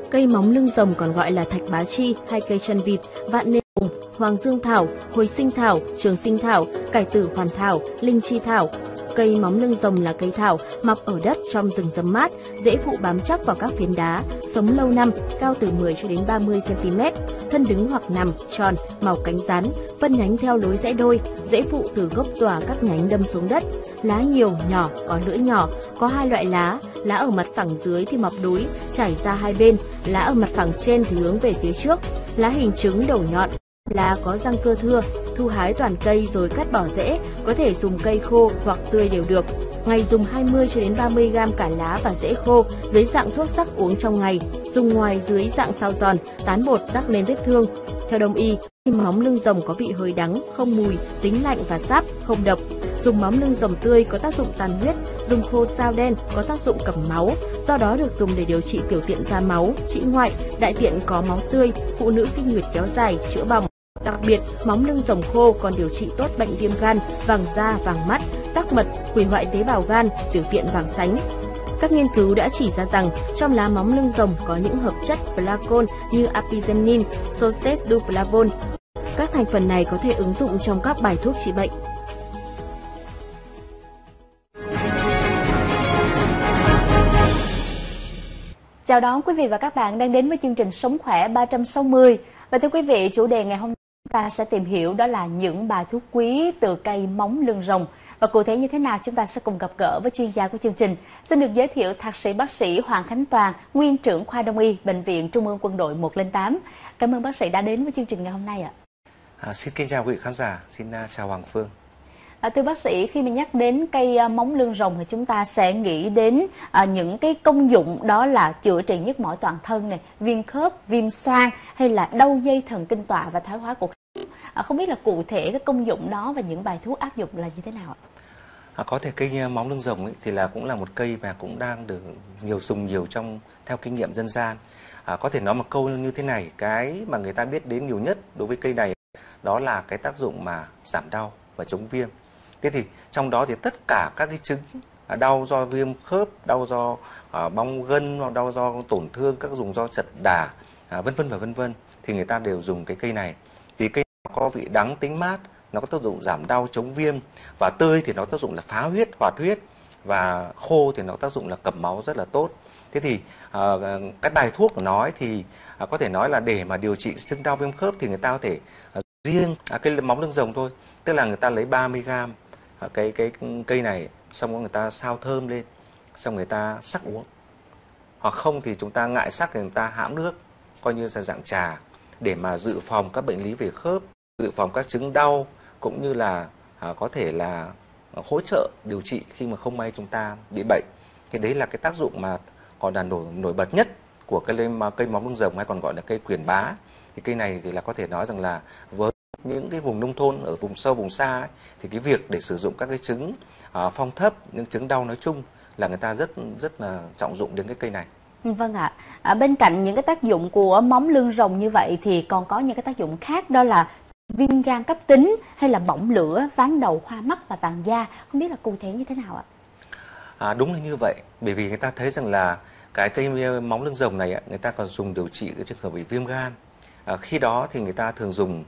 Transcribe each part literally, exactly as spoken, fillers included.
Cây móng lưng rồng còn gọi là thạch bá chi hay cây chân vịt, vạn niên hồng, hoàng dương thảo, hồi sinh thảo, trường sinh thảo, cải tử hoàn thảo, linh chi thảo. Cây móng lưng rồng là cây thảo mọc ở đất trong rừng rậm mát, dễ phụ bám chắc vào các phiến đá, sống lâu năm, cao từ mười cho đến ba mươi xăng-ti-mét, thân đứng hoặc nằm, tròn, màu cánh rán, phân nhánh theo lối rẽ đôi, dễ phụ từ gốc tỏa các nhánh đâm xuống đất. Lá nhiều, nhỏ, có lưỡi nhỏ, có hai loại lá, lá ở mặt phẳng dưới thì mọc đúi, trải ra hai bên, lá ở mặt phẳng trên thì hướng về phía trước, lá hình trứng đầu nhọn. Lá có răng cưa thưa, thu hái toàn cây rồi cắt bỏ rễ, có thể dùng cây khô hoặc tươi đều được. Ngày dùng hai mươi cho đến ba mươi gam cả lá và rễ khô dưới dạng thuốc sắc uống trong ngày, dùng ngoài dưới dạng sao giòn, tán bột rắc lên vết thương. Theo Đông y, móng lưng rồng có vị hơi đắng, không mùi, tính lạnh và sáp, không độc. Dùng móng lưng rồng tươi có tác dụng tàn huyết, dùng khô sao đen có tác dụng cầm máu, do đó được dùng để điều trị tiểu tiện ra máu, trĩ ngoại, đại tiện có máu tươi, phụ nữ kinh nguyệt kéo dài, chữa bỏng. Đặc biệt, móng lưng rồng khô còn điều trị tốt bệnh viêm gan, vàng da, vàng mắt, tắc mật, hủy hoại tế bào gan, tiểu tiện vàng sánh. Các nghiên cứu đã chỉ ra rằng trong lá móng lưng rồng có những hợp chất flavonoid như apigenin, sosestuflavone. Các thành phần này có thể ứng dụng trong các bài thuốc trị bệnh. Chào đón quý vị và các bạn đang đến với chương trình Sống Khỏe ba trăm sáu mươi. Và thưa quý vị, chủ đề ngày hôm nay chúng ta sẽ tìm hiểu đó là những bài thuốc quý từ cây móng lưng rồng. Và cụ thể như thế nào chúng ta sẽ cùng gặp gỡ với chuyên gia của chương trình. Xin được giới thiệu thạc sĩ bác sĩ Hoàng Khánh Toàn, nguyên trưởng khoa Đông y, Bệnh viện Trung ương Quân đội một không tám. Cảm ơn bác sĩ đã đến với chương trình ngày hôm nay ạ. À, xin kính chào quý vị khán giả, xin uh, chào Hoàng Phương. À, thưa bác sĩ, khi mà nhắc đến cây uh, móng lưng rồng thì chúng ta sẽ nghĩ đến uh, những cái công dụng đó là chữa trị nhức mỏi toàn thân này, viêm khớp, viêm xoang hay là đau dây thần kinh tọa và thoái hóa cột sống. À, không biết là cụ thể cái công dụng đó và những bài thuốc áp dụng là như thế nào ạ? À, có thể cây móng lưng rồng ấy, thì là cũng là một cây mà cũng đang được nhiều dùng nhiều trong theo kinh nghiệm dân gian. À, có thể nói một câu như thế này, cái mà người ta biết đến nhiều nhất đối với cây này đó là cái tác dụng mà giảm đau và chống viêm. Thế thì trong đó thì tất cả các cái chứng đau do viêm khớp, đau do uh, bong gân, hoặc đau do tổn thương, các dùng do chật đả, uh, vân vân và vân vân thì người ta đều dùng cái cây này. Vì cây có vị đắng tính mát, nó có tác dụng giảm đau chống viêm, và tươi thì nó tác dụng là phá huyết, hoạt huyết, và khô thì nó tác dụng là cầm máu rất là tốt. Thế thì uh, cái bài thuốc của nó ấy thì uh, có thể nói là để mà điều trị chứng đau viêm khớp thì người ta có thể uh, riêng uh, cây móng lưng rồng thôi, tức là người ta lấy ba mươi gam uh, cái cái cây này, xong rồi người ta xao thơm lên, xong người ta sắc uống. Hoặc không thì chúng ta ngại sắc thì người ta hãm nước, coi như là dạng trà, để mà dự phòng các bệnh lý về khớp, dự phòng các chứng đau, cũng như là uh, có thể là uh, hỗ trợ điều trị khi mà không may chúng ta bị bệnh. Thì đấy là cái tác dụng mà còn là nổi nổi bật nhất của cây cây móng lưng rồng, hay còn gọi là cây quyền bá. Thì cây này thì là có thể nói rằng là với những cái vùng nông thôn, ở vùng sâu vùng xa ấy, thì cái việc để sử dụng các cái chứng uh, phong thấp, những chứng đau nói chung là người ta rất rất là trọng dụng đến cái cây này. Vâng ạ. À, bên cạnh những cái tác dụng của móng lưng rồng như vậy thì còn có những cái tác dụng khác, đó là viêm gan cấp tính hay là bỏng lửa, ván đầu, hoa mắt và vàng da. Không biết là cụ thể như thế nào ạ? À, đúng là như vậy, bởi vì người ta thấy rằng là cái cây móng lưng rồng này người ta còn dùng điều trị cái trường hợp bị viêm gan. À, khi đó thì người ta thường dùng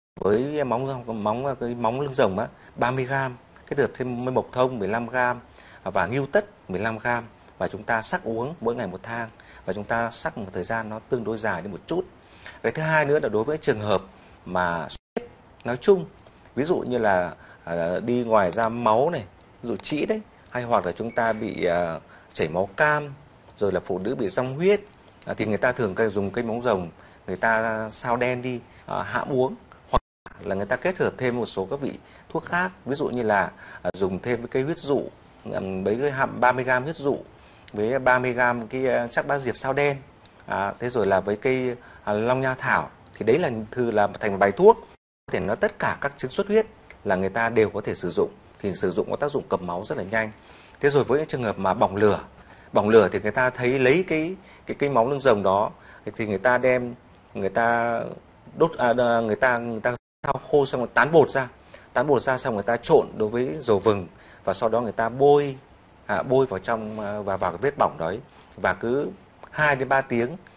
với móng móng cái móng lưng rồng á ba mươi gam, kết hợp thêm với mộc thông mười lăm gam và ngưu tất mười lăm gam, và chúng ta sắc uống mỗi ngày một thang, và chúng ta sắc một thời gian nó tương đối dài đến một chút. Cái thứ hai nữa là đối với trường hợp mà xuất huyết nói chung, ví dụ như là uh, đi ngoài ra máu này, ví dụ trĩ đấy, hay hoặc là chúng ta bị uh, chảy máu cam, rồi là phụ nữ bị rong huyết, uh, thì người ta thường dùng cây móng rồng, người ta sao đen đi, uh, hãm uống, hoặc là người ta kết hợp thêm một số các vị thuốc khác, ví dụ như là uh, dùng thêm với cây huyết dụ, um, với cái hạm ba mươi gam huyết dụ, với ba mươi gam cái uh, chắc bát diệp sao đen, uh, thế rồi là với cây uh, long nha thảo. Thì đấy là thư là thành bài thuốc, có thể nói tất cả các chứng xuất huyết là người ta đều có thể sử dụng, thì sử dụng có tác dụng cầm máu rất là nhanh. Thế rồi với những trường hợp mà bỏng lửa, bỏng lửa thì người ta thấy lấy cái cái cây móng lưng rồng đó thì người ta đem người ta đốt à, người ta người ta thao khô xong rồi tán bột ra, tán bột ra xong người ta trộn đối với dầu vừng, và sau đó người ta bôi à, bôi vào trong và vào cái vết bỏng đấy, và cứ hai đến ba tiếng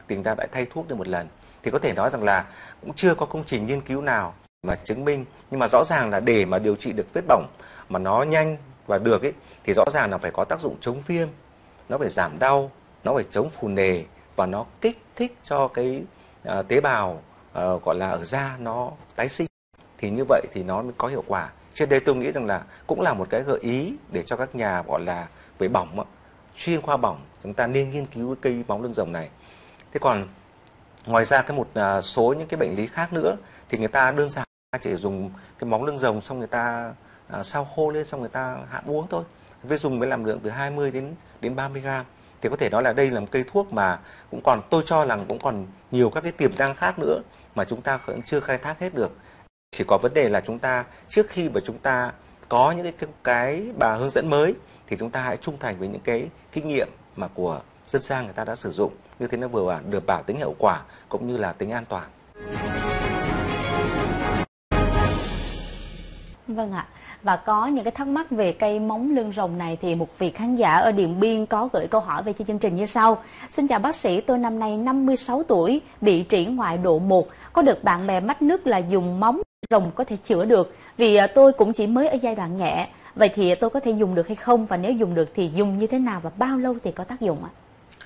thì người ta đã thay thuốc được một lần. Thì có thể nói rằng là cũng chưa có công trình nghiên cứu nào mà chứng minh, nhưng mà rõ ràng là để mà điều trị được vết bỏng mà nó nhanh và được ấy, thì rõ ràng là phải có tác dụng chống viêm, nó phải giảm đau, nó phải chống phù nề và nó kích thích cho cái uh, tế bào uh, gọi là ở da nó tái sinh, thì như vậy thì nó mới có hiệu quả. Trên đây tôi nghĩ rằng là cũng là một cái gợi ý để cho các nhà gọi là về bỏng, chuyên khoa bỏng, chúng ta nên nghiên cứu cái cây móng lưng rồng này. Thế còn ngoài ra cái một uh, số những cái bệnh lý khác nữa thì người ta đơn giản chỉ dùng cái móng lưng rồng xong người ta uh, sao khô lên xong người ta hạ uống thôi. Với dùng với làm lượng từ hai mươi đến đến ba mươi gram. Thì có thể nói là đây là một cây thuốc mà cũng còn, tôi cho rằng cũng còn nhiều các cái tiềm năng khác nữa mà chúng ta cũng chưa khai thác hết được. Chỉ có vấn đề là chúng ta trước khi mà chúng ta có những cái cái bà hướng dẫn mới thì chúng ta hãy trung thành với những cái kinh nghiệm mà của dân gian người ta đã sử dụng, như thế nó vừa được bảo tính hiệu quả cũng như là tính an toàn. Vâng ạ. Và có những cái thắc mắc về cây móng lưng rồng này thì một vị khán giả ở Điện Biên có gửi câu hỏi về chương trình như sau. Xin chào bác sĩ, tôi năm nay năm mươi sáu tuổi, bị trĩ ngoại độ một, có được bạn bè mách nước là dùng móng rồng có thể chữa được, vì tôi cũng chỉ mới ở giai đoạn nhẹ. Vậy thì tôi có thể dùng được hay không, và nếu dùng được thì dùng như thế nào và bao lâu thì có tác dụng ạ?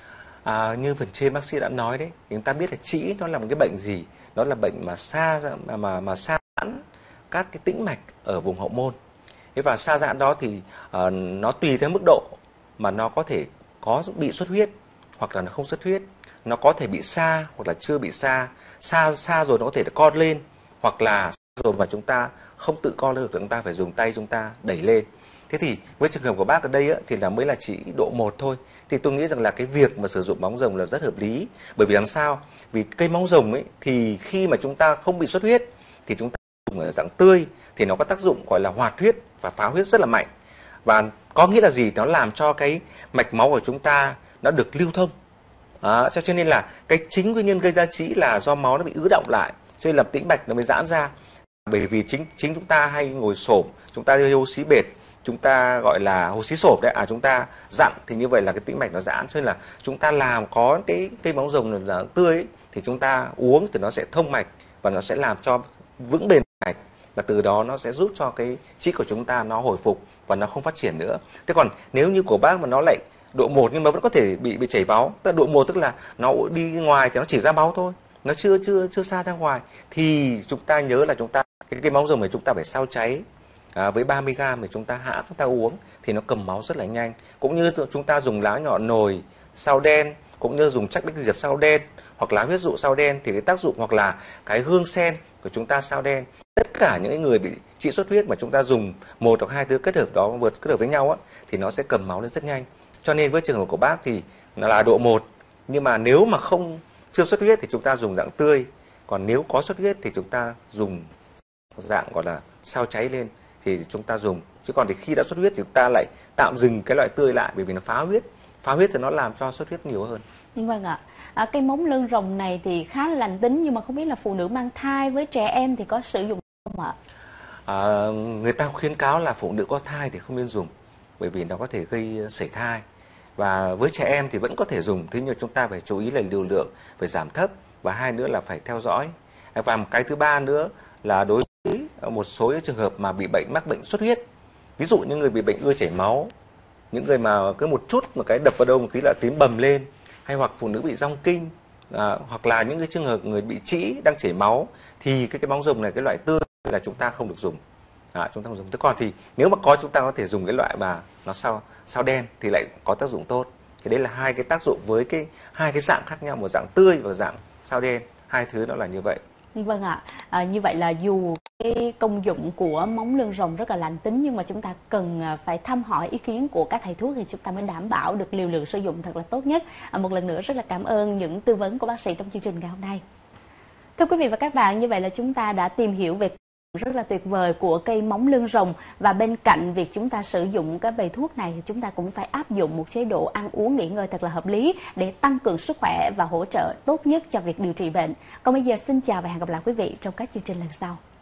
À, như phần trên bác sĩ đã nói đấy, chúng ta biết là trĩ nó là một cái bệnh gì? Nó là bệnh mà sa mà mà, mà sa giãn các cái tĩnh mạch ở vùng hậu môn. Thế và sa giãn đó thì uh, nó tùy theo mức độ mà nó có thể có bị xuất huyết hoặc là nó không xuất huyết, nó có thể bị sa hoặc là chưa bị sa, sa sa rồi nó có thể co lên, hoặc là rồi mà chúng ta không tự co lên được, chúng ta phải dùng tay chúng ta đẩy lên. Thế thì với trường hợp của bác ở đây á, thì là mới là chỉ độ một thôi. Thì tôi nghĩ rằng là cái việc mà sử dụng móng rồng là rất hợp lý. Bởi vì làm sao? Vì cây móng rồng ấy thì khi mà chúng ta không bị xuất huyết thì chúng ta dùng ở dạng tươi thì nó có tác dụng gọi là hoạt huyết và phá huyết rất là mạnh. Và có nghĩa là gì? Nó làm cho cái mạch máu của chúng ta nó được lưu thông. À, cho nên là cái chính nguyên nhân gây ra trĩ là do máu nó bị ứ động lại, cho nên là tĩnh mạch nó mới giãn ra. Bởi vì chính chính chúng ta hay ngồi xổm, chúng ta hơi xí bệt, chúng ta gọi là hồ xí xổm đấy, à chúng ta dặn thì như vậy là cái tĩnh mạch nó giãn, cho nên là chúng ta làm có cái cây móng rồng là tươi ấy, thì chúng ta uống thì nó sẽ thông mạch và nó sẽ làm cho vững bền mạch, và từ đó nó sẽ giúp cho cái trĩ của chúng ta nó hồi phục và nó không phát triển nữa. Thế còn nếu như của bác mà nó lại độ một nhưng mà vẫn có thể bị bị chảy máu, tức là độ một tức là nó đi ngoài thì nó chỉ ra máu thôi, nó chưa chưa chưa xa ra ngoài, thì chúng ta nhớ là chúng ta cái cây móng rồng này chúng ta phải sao cháy à, với ba mươi gram thì chúng ta hạ chúng ta uống thì nó cầm máu rất là nhanh. Cũng như chúng ta dùng lá nhỏ nồi sao đen, cũng như dùng chắc bách diệp sao đen hoặc lá huyết dụ sao đen thì cái tác dụng, hoặc là cái hương sen của chúng ta sao đen, tất cả những người bị trĩ xuất huyết mà chúng ta dùng một hoặc hai thứ kết hợp đó vượt kết hợp với nhau á, thì nó sẽ cầm máu lên rất nhanh. Cho nên với trường hợp của bác thì nó là độ một, nhưng mà nếu mà không chưa xuất huyết thì chúng ta dùng dạng tươi, còn nếu có xuất huyết thì chúng ta dùng dạng gọi là sao cháy lên thì chúng ta dùng. Chứ còn thì khi đã xuất huyết thì chúng ta lại tạm dừng cái loại tươi lại, bởi vì nó phá huyết, phá huyết thì nó làm cho xuất huyết nhiều hơn. Vâng ạ. À, cây móng lưng rồng này thì khá là lành tính, nhưng mà không biết là phụ nữ mang thai với trẻ em thì có sử dụng không ạ? À, người ta khuyến cáo là phụ nữ có thai thì không nên dùng, bởi vì nó có thể gây sảy thai. Và với trẻ em thì vẫn có thể dùng, thế nhưng chúng ta phải chú ý là liều lượng phải giảm thấp, và hai nữa là phải theo dõi. Và một cái thứ ba nữa là đối với một số trường hợp mà bị bệnh mắc bệnh xuất huyết, ví dụ như người bị bệnh ưa chảy máu, những người mà cứ một chút một cái đập vào đâu một tí là tím bầm lên, hay hoặc phụ nữ bị rong kinh, à, hoặc là những cái trường hợp người bị trĩ đang chảy máu, thì cái cái móng rồng này, cái loại tươi là chúng ta không được dùng. À, chúng ta không dùng. Thế còn thì nếu mà có chúng ta có thể dùng cái loại mà nó sao sao đen thì lại có tác dụng tốt. Thì đấy là hai cái tác dụng với cái hai cái dạng khác nhau, một dạng tươi và dạng sao đen, hai thứ nó là như vậy. Vâng ạ. À, như vậy là dù cái công dụng của móng lưng rồng rất là lành tính, nhưng mà chúng ta cần phải thăm hỏi ý kiến của các thầy thuốc thì chúng ta mới đảm bảo được liều lượng sử dụng thật là tốt nhất. À, một lần nữa rất là cảm ơn những tư vấn của bác sĩ trong chương trình ngày hôm nay. Thưa quý vị và các bạn, như vậy là chúng ta đã tìm hiểu về rất là tuyệt vời của cây móng lưng rồng, và bên cạnh việc chúng ta sử dụng cái bài thuốc này thì chúng ta cũng phải áp dụng một chế độ ăn uống nghỉ ngơi thật là hợp lý để tăng cường sức khỏe và hỗ trợ tốt nhất cho việc điều trị bệnh. Còn bây giờ xin chào và hẹn gặp lại quý vị trong các chương trình lần sau.